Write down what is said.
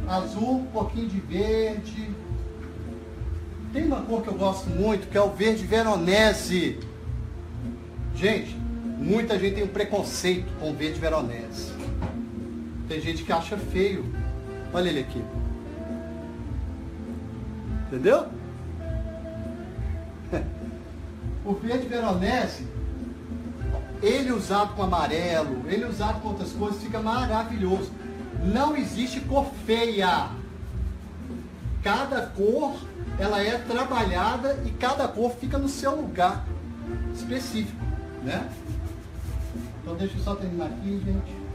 azul, um pouquinho de verde. Tem uma cor que eu gosto muito, que é o verde veronese. Gente, muita gente tem um preconceito com o verde veronese. Tem gente que acha feio. Olha ele aqui. Entendeu? O verde veronese, ele usado com amarelo, ele usado com outras coisas, fica maravilhoso. Não existe cor feia. Cada cor, ela é trabalhada e cada cor fica no seu lugar específico, né? Então deixa eu só terminar aqui, gente.